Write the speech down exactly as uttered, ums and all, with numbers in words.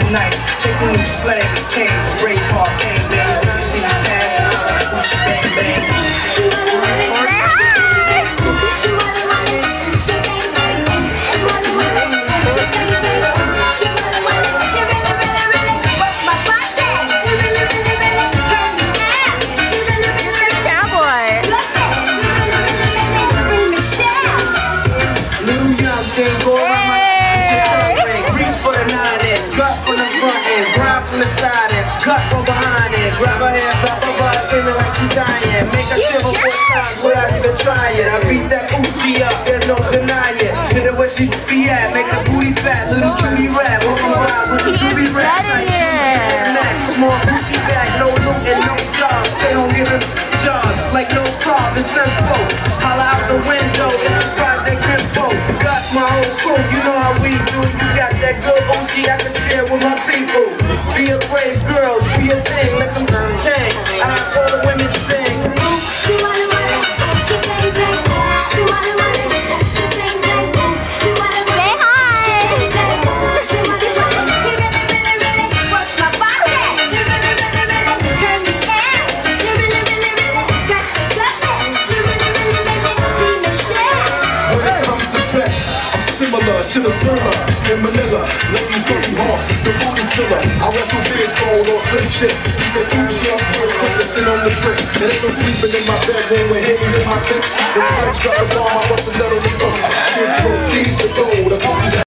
tonight. Take the new slang, chains, break hard game, baby. You see me pass, Gucci bang bang. From the side and cut from behind and grab her hands up her butt, screaming like she dying. Make her shiver four times without even trying. I beat that Uchi up, there's no denying. Hit her where she be at, make her booty fat, little cutie rat. Walking around with the booty rat. Max, small Gucci bag, no look and no jobs. Stay home giving jobs like no car, the simple. Holla out the window in the project info. Got my whole crew, you know how we do. You got that good Uchi I can share with my people. Be a brave girl, do your thing, let them tank. I have all the women sing. To the thriller in Manila, ladies go be horse, the booty killer. I wrestle big gold or slim shit. You say Gucci on foot, focusing on the trick. And if I'm sleeping in my bedroom with Hangin in my tent, the French got the bomb, I bust a nut on the phone. Kid proceeds to go, the